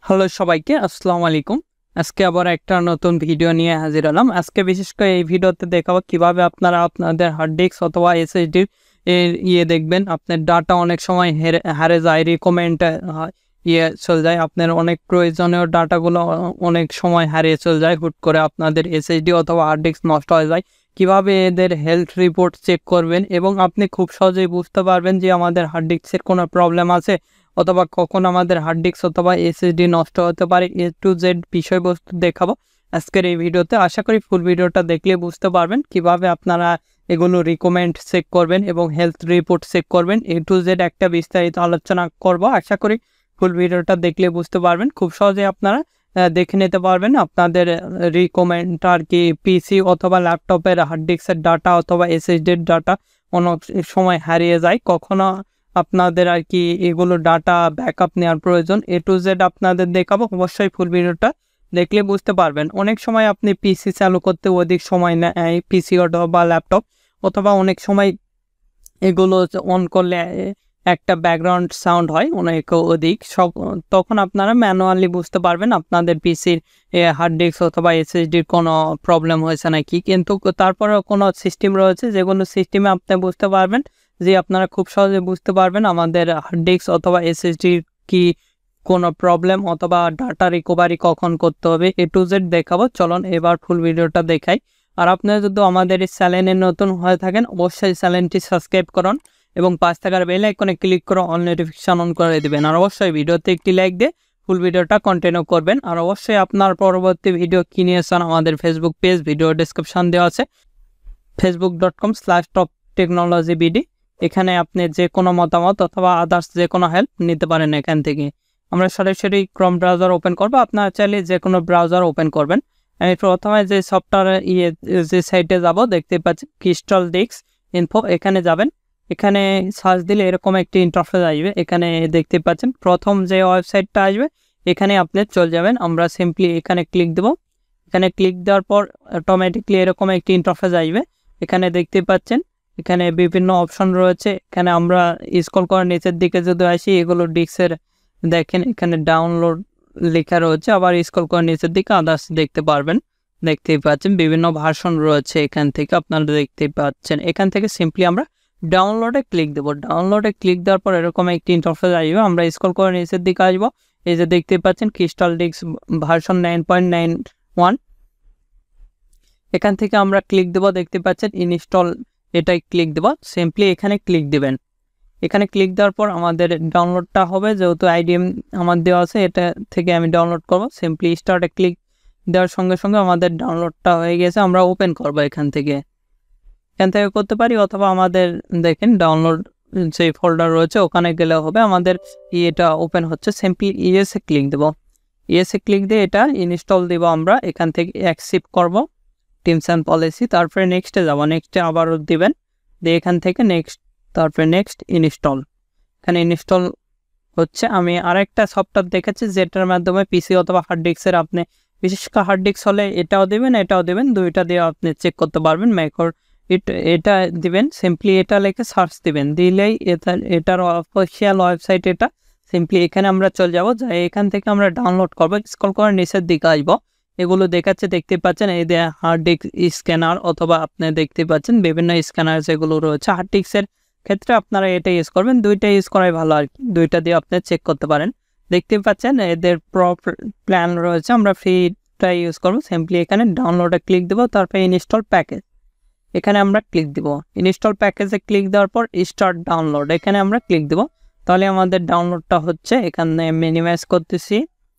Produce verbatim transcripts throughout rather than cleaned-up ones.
Hello সবাইকে, আসসালামু আলাইকুম। আজকে আবার একটা নতুন ভিডিও নিয়ে হাজির হলাম। আজকে বিশেষ করে এই ভিডিওতে দেখাবো কিভাবে আপনারা আপনাদের হার্ড ডিস্ক অথবা এসএসডি এর ইয়ে দেখবেন। আপনার ডাটা অনেক সময় হেরে হারে যায়, রিকমেন্ড ইয়ে চলে যায়। আপনার অনেক প্রয়োজনীয় ডাটাগুলো অনেক সময় হারিয়ে চলে যায়, হুট করে আপনাদের এসএসডি অথবা হার্ড ডিস্ক নষ্ট হয়ে যায়। কিভাবে এদের হেলথ রিপোর্ট চেক করবেন এবং আপনি খুব সহজেই বুঝতে পারবেন যে আমাদের হার্ড ডিস্কের কোনো প্রবলেম আছে অথবা কখন আমাদের হার্ড ডিস্ক অথবা এসএসডি নষ্ট হতে পারে। এ টু জেড বিষয়বস্তু দেখাবো আজকের এই ভিডিওতে। আশা করি ফুল ভিডিওটা দেখলে বুঝতে পারবেন কিভাবে আপনারা এগুলো রিকমেন্ড চেক করবেন এবং হেলথ রিপোর্ট চেক করবেন। এ টু জেড একটা বিস্তারিত আলোচনা করব। আশা করি ফুল ভিডিওটা দেখলে বুঝতে পারবেন। খুব সহজে আপনারা দেখে নিতে পারবেন আপনাদের রিকমেন্ড আর কি পিসি অথবা ল্যাপটপের হার্ড ডিস্কের ডাটা অথবা এসএসডির ডাটা অনেক সময় হারিয়ে যায়। কখনো আপনাদের আর কি এগুলো ডাটা ব্যাকআপ নেওয়ার প্রয়োজন। এ টু জেড আপনাদের দেখাবো, অবশ্যই ফুল ভিডিওটা দেখলে বুঝতে পারবেন। অনেক সময় আপনি পিসি চালু করতে অধিক সময় নেয়, পিসি অথবা ল্যাপটপ, অথবা অনেক সময় এগুলো অন করলে একটা ব্যাকগ্রাউন্ড সাউন্ড হয় অনেক অধিক, সব তখন আপনারা ম্যানুয়ালি বুঝতে পারবেন আপনাদের পিসির হার্ড ডিস্ক অথবা এসএসডির কোনো প্রবলেম হয়েছে নাকি। কিন্তু তারপরেও কোনো সিস্টেম রয়েছে যেগুলো সিস্টেমে আপনি বুঝতে পারবেন যে আপনারা খুব সহজে বুঝতে পারবেন আমাদের হার্ড ডিস্ক অথবা এসএসডির কি কোনো প্রবলেম অথবা ডাটা রিকভারি কখন করতে হবে। এ টু জেড দেখাবো। চলুন এবার ফুল ভিডিওটা দেখাই। আর আপনারা যদি আমাদের এই চ্যানেলে নতুন হয়ে থাকেন অবশ্যই চ্যানেলটি সাবস্ক্রাইব করুন এবং পাঁচ টাকার বেল আইকনে ক্লিক করে অল নোটিফিকেশন অন করে দেবেন। আর অবশ্যই ভিডিওতে একটি লাইক দিয়ে ফুল ভিডিওটা কন্টিনিউ করবেন। আর অবশ্যই আপনার পরবর্তী ভিডিও কি নিয়েছেন আমাদের ফেসবুক পেজ ভিডিও ডিসক্রিপশন দেওয়া আছে, Facebook dot com slash top technology BD. এখানে আপনি যে কোনো মতামত অথবা আদার্স যে কোনো হেল্প নিতে পারেন এখান থেকে। আমরা সরাসরি ক্রোম ব্রাউজার ওপেন করবো, আপনারা চাইলে যে কোনো ব্রাউজার ওপেন করবেন। আমি প্রথমে যে সফটওয়্যার ইয়ে যে সাইটে যাব দেখতে পাচ্ছি ক্রিস্টাল ডিস্ক ইনফো, এখানে যাবেন। এখানে সার্চ দিলে এরকম একটি ইন্টারফেস আসবে। এখানে দেখতে পাচ্ছেন প্রথম যে ওয়েবসাইটটা আসবে এখানে আপনি চলে যাবেন। আমরা সিম্পলি এখানে ক্লিক দেব। এখানে ক্লিক দেওয়ার পর অটোমেটিকলি এরকম একটি ইন্টারফেস আসবে। এখানে দেখতে পাচ্ছেন এখানে বিভিন্ন অপশন রয়েছে। এখানে আমরা স্ক্রল করে নিচের দিকে যদি আসি এগুলো ডিস্কের দেখেন, এখানে ডাউনলোড লেখা রয়েছে, আবার স্ক্রল করে নিচের দিকে আদার্স দেখতে পারবেন। দেখতেই পাচ্ছেন বিভিন্ন ভার্সন রয়েছে এখান থেকে আপনারা দেখতেই পাচ্ছেন। এখান থেকে সিম্পলি আমরা ডাউনলোডে ক্লিক দেবো। ডাউনলোডে ক্লিক দেওয়ার পর এরকম একটি ইন্টারফেস আসবে। আমরা স্ক্রল করে নিচের দিকে আসবো। এই যে দেখতে পাচ্ছেন crystal disk version nine point nine one, এখান থেকে আমরা ক্লিক দেবো। দেখতে পাচ্ছেন ইনস্টল, এটাই ক্লিক দেবো। সিম্পলি এখানে ক্লিক দিবেন। এখানে ক্লিক দেওয়ার পর আমাদের ডাউনলোডটা হবে, যেহেতু আইডিএম আমার দেওয়া আছে এটা থেকে আমি ডাউনলোড করব। সিম্পলি স্টার্টে ক্লিক দেওয়ার সঙ্গে সঙ্গে আমাদের ডাউনলোডটা হয়ে গেছে। আমরা ওপেন করব এখান থেকে, এখান থেকে করতে পারি, অথবা আমাদের দেখেন ডাউনলোড যে ফোল্ডার রয়েছে ওখানে গেলে হবে। আমাদের এটা ওপেন হচ্ছে, সিম্পলি ইএসএ ক্লিক দেবো। ইএসএ ক্লিক দিয়ে এটা ইনস্টল দেবো। আমরা এখান থেকে অ্যাকসেপ্ট করব টিমস অ্যান্ড পলিসি, তারপরে নেক্সটে যাব। নেক্সটে আবারও দিবেন, দিয়ে এখান থেকে নেক্সট, তারপরে নেক্সট ইনস্টল। এখানে ইনস্টল হচ্ছে। আমি আরেকটা সফটওয়্যার দেখেছি যেটার মাধ্যমে পিসি অথবা হার্ড ডিস্কের আপনি, বিশেষ করে হার্ড ডিস্ক হলে এটাও দেবেন এটাও দেবেন, দুইটা দিয়ে আপনি চেক করতে পারবেন। ম্যাকর এটা দিবেন, সিম্পলি এটা লিখে সার্চ দিবেন, দিলেই এটা এটার অফিসিয়াল ওয়েবসাইট এটা। সিম্পলি এখানে আমরা চলে যাব, যাই এখান থেকে আমরা ডাউনলোড করবো। স্ক্রল করে নিচের দিকে আসবো, এগুলো দেখাচ্ছে দেখতে পাচ্ছেন। এই যে হার্ড ডিস্ক স্ক্যানার, অথবা আপনি দেখতে পাচ্ছেন বিভিন্ন স্ক্যানার যেগুলো রয়েছে হার্ড ডিস্কের ক্ষেত্রে আপনারা এটা ইউজ করবেন। দুইটা ইউজ করাই ভালো আর কি, দুইটা দিয়ে আপনি চেক করতে পারেন। দেখতে পাচ্ছেন এদের প্রো প্ল্যান রয়েছে, আমরা ফ্রিটা ইউজ করবো। সিম্পলি এখানে ডাউনলোডে ক্লিক দেবো, তারপরে ইনস্টল প্যাকেজ, এখানে আমরা ক্লিক দিব। ইনস্টল প্যাকেজে ক্লিক দেওয়ার পর স্টার্ট ডাউনলোড, এখানে আমরা ক্লিক দেব। তাহলে আমাদের ডাউনলোডটা হচ্ছে। এখানে মিনিমাইজ করতেছি,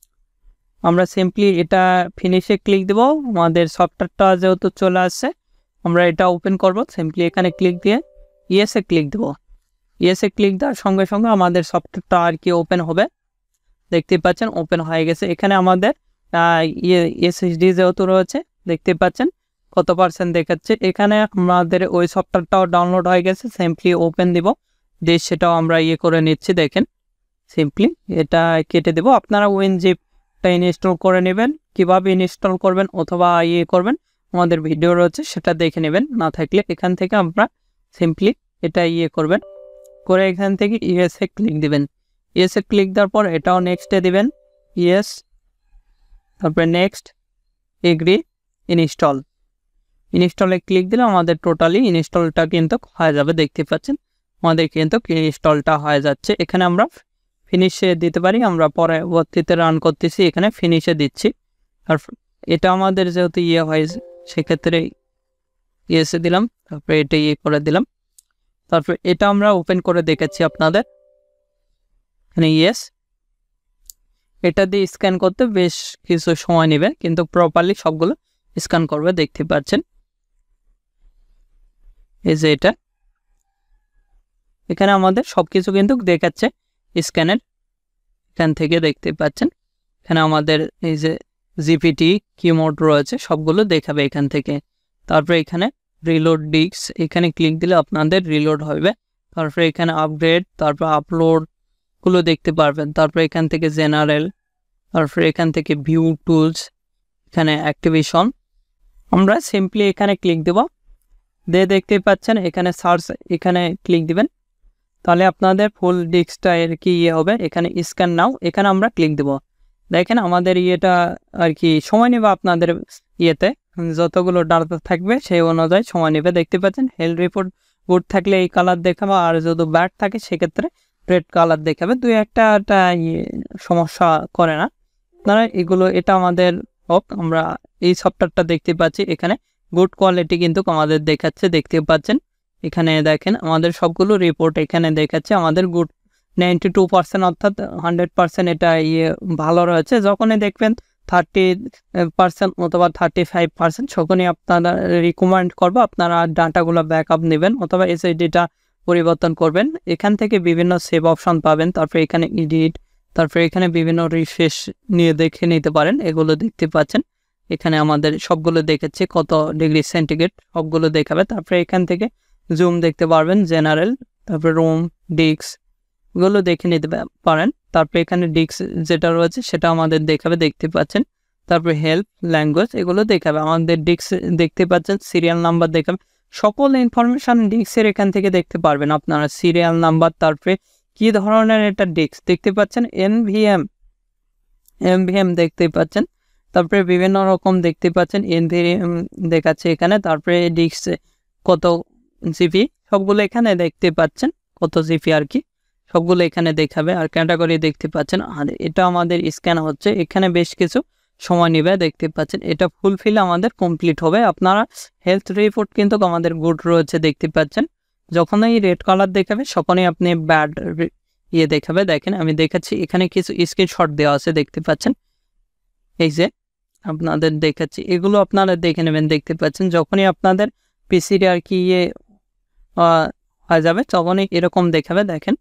আমরা সিম্পলি এটা ফিনিশে ক্লিক দেব। আমাদের সফটওয়্যারটা যেহেতু চলে আসছে আমরা এটা ওপেন করব। সিম্পলি এখানে ক্লিক দিয়ে ইয়েসে ক্লিক দেব। ইয়েসে ক্লিক দেওয়ার সঙ্গে সঙ্গে আমাদের সফটওয়্যারটা আর কি ওপেন হবে। দেখতে পাচ্ছেন ওপেন হয়ে গেছে। এখানে আমাদের ইয়ে এসএসডি যেহেতু রয়েছে দেখতে পাচ্ছেন কত পার্সেন্ট দেখাচ্ছে। এখানে আমাদের ওই সফটওয়্যারটাও ডাউনলোড হয়ে গেছে। সিম্পলি ওপেন দিব, দিয়ে সেটাও আমরা ইয়ে করে নিচ্ছি। দেখেন সিম্পলি এটা কেটে দেব। আপনারা উইনজিপটা ইনস্টল করে নেবেন, কিভাবে ইনস্টল করবেন অথবা ইয়ে করবেন আমাদের ভিডিও রয়েছে সেটা দেখে নেবেন। না থাকলে এখান থেকে আমরা সিম্পলি এটা ইয়ে করবেন, করে এখান থেকে ইএসএ ক্লিক দিবেন। ইএসএ ক্লিক দেওয়ার পর এটাও নেক্সটে দিবেন। ইয়েস, তারপরে নেক্সট, এগ্রি, ইনস্টল। ইনস্টলে ক্লিক দিলে আমাদের টোটালি ইনস্টলটা কিন্তু হয়ে যাবে। দেখতে পাচ্ছেন আমাদের কিন্তু ইনস্টলটা হয়ে যাচ্ছে। এখানে আমরা ফিনিশে দিতে পারি, আমরা পরবর্তীতে রান করতেছি এখানে ফিনিশে দিচ্ছি। আর এটা আমাদের যেহেতু ইয়ে হয় সেক্ষেত্রে ইয়েসে দিলাম, তারপরে এটা ইয়ে করে দিলাম। তারপরে এটা আমরা ওপেন করে দেখাচ্ছি আপনাদের এখানে। ইয়েস, এটা দিয়ে স্ক্যান করতে বেশ কিছু সময় নেবে, কিন্তু প্রপারলি সবগুলো স্ক্যান করবে। দেখতে পাচ্ছেন এই যে এটা এখানে আমাদের সবকিছু কিন্তু দেখাচ্ছে স্ক্যানের। এখান থেকে দেখতে পাচ্ছেন এখানে আমাদের এই যে জিপিটি কিমোড রয়েছে সবগুলো দেখাবে এখান থেকে। তারপরে এখানে রিলোড ডিস্ক, এখানে ক্লিক দিলে আপনাদের রিলোড হবে। তারপরে এখানে আপগ্রেড, তারপর আপলোডগুলো দেখতে পারবেন। তারপরে এখান থেকে জেনারেল, তারপরে এখান থেকে ভিউ টুলস, এখানে অ্যাক্টিভেশন। আমরা সিম্পলি এখানে ক্লিক দেব, দিয়ে দেখতে পাচ্ছেন এখানে সার্চ, এখানে ক্লিক দিবেন তাহলে আপনাদের ফুল ডিস্কটা এর কি ইয়ে হবে। এখানে স্ক্যান নাও, এখানে আমরা ক্লিক দেব। দেখেন আমাদের ইয়েটা আর কি সময় নেবে, আপনাদের ইয়েতে যতগুলো ডাটা থাকবে সেই অনুযায়ী সময় নেবে। দেখতে পাচ্ছেন হেলথ রিপোর্ট গুড থাকলে এই কালার দেখাবে, আর যদি ব্যাড থাকে সেক্ষেত্রে রেড কালার দেখাবে। দুই একটা ইয়ে সমস্যা করে না আপনারা এগুলো। এটা আমাদের হোক, আমরা এই সফটওয়্যারটা দেখতে পাচ্ছি এখানে গুড কোয়ালিটি কিন্তু আমাদের দেখাচ্ছে। দেখতে পাচ্ছেন এখানে দেখেন আমাদের সবগুলো রিপোর্ট এখানে দেখাচ্ছে আমাদের গুড নাইনটি টু পার্সেন্ট অর্থাৎ হান্ড্রেড পার্সেন্ট এটা ইয়ে ভালো রয়েছে। যখনই দেখবেন থার্টি পার্সেন্ট অথবা থার্টি ফাইভ পার্সেন্ট তখনই আপনারা রিকমেন্ড করবো আপনারা ডাটাগুলো ব্যাক আপ নেবেন অথবা এসএসডিটা পরিবর্তন করবেন। এখান থেকে বিভিন্ন সেভ অপশন পাবেন, তারপরে এখানে এডিট, তারপরে এখানে বিভিন্ন রিফ্রেশ নিয়ে দেখে নিতে পারেন। এগুলো দেখতে পাচ্ছেন এখানে আমাদের সবগুলো দেখাচ্ছে কত ডিগ্রি সেন্টিগ্রেড সবগুলো দেখাবে। তারপরে এখান থেকে জুম দেখতে পারবেন, জেনারেল, তারপরে রুম, ডিস্ক এগুলো দেখে নিতে পারেন। তারপরে এখানে ডিস্ক যেটা রয়েছে সেটা আমাদের দেখাবে। দেখতে পাচ্ছেন তারপরে হেল্প, ল্যাঙ্গুয়েজ এগুলো দেখাবে। আমাদের ডিস্ক দেখতে পাচ্ছেন সিরিয়াল নাম্বার দেখাবে, সকল ইনফরমেশান ডিস্কের এখান থেকে দেখতে পারবেন আপনারা। সিরিয়াল নাম্বার, তারপরে কি ধরনের এটা ডিস্ক দেখতে পাচ্ছেন, এনভিএম এমভিএম দেখতে পাচ্ছেন। তারপরে বিভিন্ন রকম দেখতে পাচ্ছেন এনভিএম দেখাচ্ছে এখানে। তারপরে ডিস্ক কত জিবি সবগুলো এখানে দেখতে পাচ্ছেন, কত জিবি আর কি সবগুলো এখানে দেখাবে। আর ক্যাটাগরি দেখতে পাচ্ছেন। আর এটা আমাদের স্ক্যান হচ্ছে, এখানে বেশ কিছু সময় নেবে। দেখতে পাচ্ছেন এটা ফুলফিল আমাদের কমপ্লিট হবে। আপনারা হেলথ রিপোর্ট কিন্তু আমাদের গুড রয়েছে দেখতে পাচ্ছেন। যখনই রেড কালার দেখাবে তখনই আপনি ব্যাড ইয়ে দেখাবে। দেখেন আমি দেখাচ্ছি এখানে কিছু স্ক্রিনশট দেওয়া আছে দেখতে পাচ্ছেন, এই যে আপনাদের দেখাচ্ছি এগুলো আপনারা দেখে নেবেন। দেখতে পাচ্ছেন যখনই আপনাদের পিসির আর কি ইয়ে হয়ে যাবে তখনই এরকম দেখাবে। দেখেন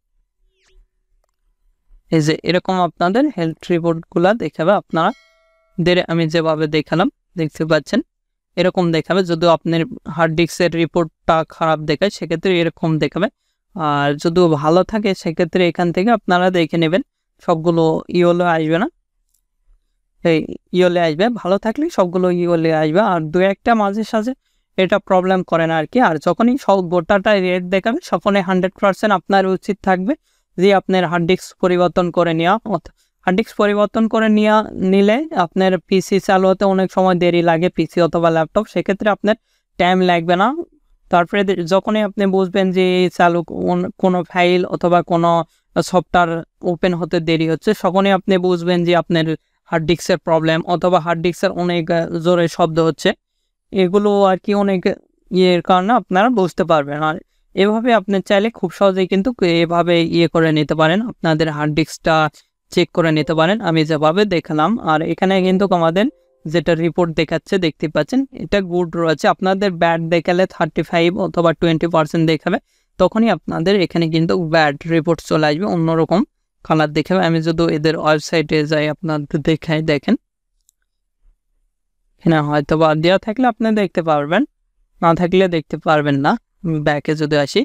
এই যে এরকম আপনাদের হেলথ রিপোর্টগুলো দেখাবে। আপনারা আমি যেভাবে দেখালাম দেখতে পাচ্ছেন এরকম দেখাবে। যদি আপনার হার্ড ডিস্কের রিপোর্টটা খারাপ দেখায় সেক্ষেত্রে এরকম দেখাবে, আর যদি ভালো থাকে সেক্ষেত্রে এখান থেকে আপনারা দেখে নেবেন সবগুলো ইওলে আসবে না, এই ইওলে আসবে। ভালো থাকলে সবগুলো ইওলে আসবে, আর দু একটা মাঝে সাঝে এটা প্রবলেম করে না আর কি। আর যখনই সব গোটাটা রেট দেখাবে তখনই হান্ড্রেড পার্সেন্ট আপনার উচিত থাকবে যে আপনার হার্ড ডিস্ক পরিবর্তন করে নেওয়া। হার্ড ডিস্ক পরিবর্তন করে নেওয়া নিলে আপনার পিসি চালু হতে অনেক সময় দেরি লাগে, পিসি অথবা ল্যাপটপ, সেক্ষেত্রে আপনার টাইম লাগবে না। তারপরে যখনই আপনি বুঝবেন যে এই চালু কোনো ফাইল অথবা কোনো সফটওয়্যার ওপেন হতে দেরি হচ্ছে তখনই আপনি বুঝবেন যে আপনার হার্ড ডিস্কের প্রবলেম অথবা হার্ড ডিস্কের অনেক জোরে শব্দ হচ্ছে। এগুলো আর কি অনেক ইয়ের কারণে আপনারা বুঝতে পারবেন। আর এভাবে আপনি চাইলে খুব সহজেই কিন্তু এভাবে ইয়ে করে নিতে পারেন, আপনাদের হার্ড ডিস্কটা চেক করে নিতে পারেন আমি যেভাবে দেখালাম। আর এখানে কিন্তু আমাদের যেটা রিপোর্ট দেখাচ্ছে দেখতে পাচ্ছেন এটা গুড রয়েছে। আপনাদের ব্যাড দেখালে থার্টি ফাইভ অথবা টোয়েন্টি পার্সেন্ট দেখাবে, তখনই আপনাদের এখানে কিন্তু ব্যাড রিপোর্ট চলে আসবে, অন্যরকম কালার দেখাবে। আমি যদি এদের ওয়েবসাইটে যাই আপনাদের দেখাই, দেখেন এখানে হয়তো বা দেওয়া থাকলে আপনি দেখতে পারবেন, না থাকলে দেখতে পারবেন না। ব্যাকে যদি আসি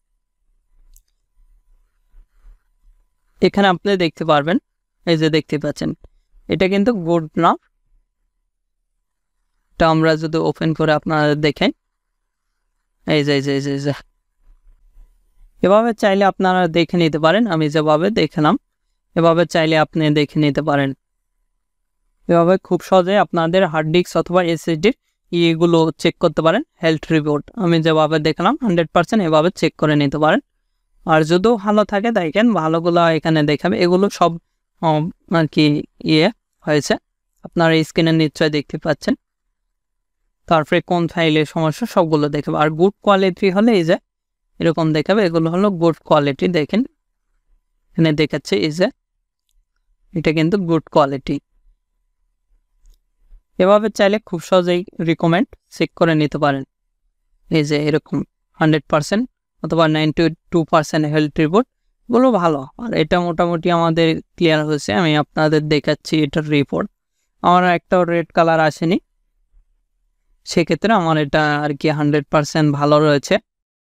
এখানে আপনি দেখতে পারবেন, এই যে দেখতে পাচ্ছেন এটা কিন্তু গুড না। এটা আমরা যদি ওপেন করে আপনারা দেখেন এই যে এই যে এভাবে চাইলে আপনারা দেখে নিতে পারেন। আমি যেভাবে দেখলাম এভাবে চাইলে আপনি দেখে নিতে পারেন। এভাবে খুব সহজে আপনাদের হার্ড ডিস্ক অথবা এসএসডির ইয়েগুলো চেক করতে পারেন। হেলথ রিপোর্ট আমি যেভাবে দেখলাম হান্ড্রেড পার্সেন্ট এভাবে চেক করে নিতে পারেন। আর যদিও ভালো থাকে দেখেন ভালোগুলো এখানে দেখাবে, এগুলো সব আর কি ইয়ে হয়েছে আপনারা স্ক্রিনে নিশ্চয় দেখতে পাচ্ছেন। তারপরে কোন ফাইলের সমস্যা সবগুলো দেখাবে। আর গুড কোয়ালিটি হলে এই যে এরকম দেখাবে, এগুলো হলো গুড কোয়ালিটি। দেখেন এখানে দেখাচ্ছে এই যে এটা কিন্তু গুড কোয়ালিটি। এভাবে চাইলে খুব সহজেই রিকমেন্ড চেক করে নিতে পারেন। এই যে এরকম হান্ড্রেড পার্সেন্ট অথবা ninety two percent health report গুলো ভালো। আর এটা মোটামুটি আমাদের ক্লিয়ার হয়েছে। আমি আপনাদের দেখাচ্ছি এটার রিপোর্ট। আমার একটা রেড কালার আসেনি, সেক্ষেত্রে আমার এটা আর কি হান্ড্রেড পার্সেন্ট ভালো রয়েছে।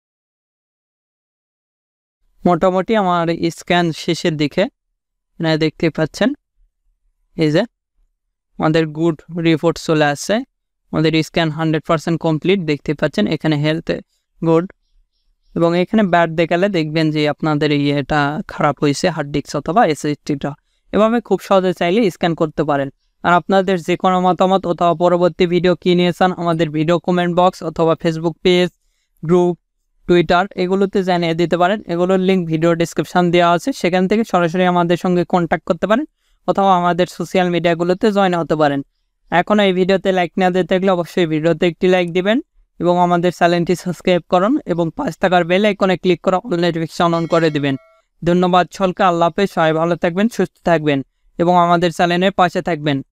মোটামুটি আমার স্ক্যান শেষের দিকে এখানে দেখতে পাচ্ছেন এই যে আমাদের গুড রিপোর্ট চলে আসছে। আমাদের স্ক্যান হান্ড্রেড পার্সেন্ট কমপ্লিট দেখতে পাচ্ছেন। এখানে হেলথ গুড এবং এখানে ব্যাড দেখালে দেখবেন যে আপনাদের ইয়েটা খারাপ হয়েছে হার্ড ডিস্ক অথবা এসএসডিটা। এভাবে খুব সহজে চাইলে স্ক্যান করতে পারেন। আর আপনাদের যে কোনো মতামত অথবা পরবর্তী ভিডিও কী নিয়েছেন আমাদের ভিডিও কমেন্ট বক্স অথবা ফেসবুক পেজ, গ্রুপ, টুইটার এগুলোতে জানিয়ে দিতে পারেন। এগুলোর লিঙ্ক ভিডিও ডিসক্রিপশান দেওয়া আছে, সেখান থেকে সরাসরি আমাদের সঙ্গে কন্ট্যাক্ট করতে পারেন অথবা আমাদের সোশ্যাল মিডিয়াগুলোতে জয়েন হতে পারেন। এখন এই ভিডিওতে লাইক না দিয়ে থাকলে অবশ্যই ভিডিওতে একটি লাইক দিবেন এবং আমাদের চ্যানেলটি সাবস্ক্রাইব করুন এবং পাঁচ টাকার বেল আইকনে ক্লিক করে অল নোটিফিকেশন অন করে দিবেন। ধন্যবাদ সকলকে। আল্লাহ হাফেজ। সবাই ভালো থাকবেন, সুস্থ থাকবেন এবং আমাদের চ্যানেলের পাশে থাকবেন।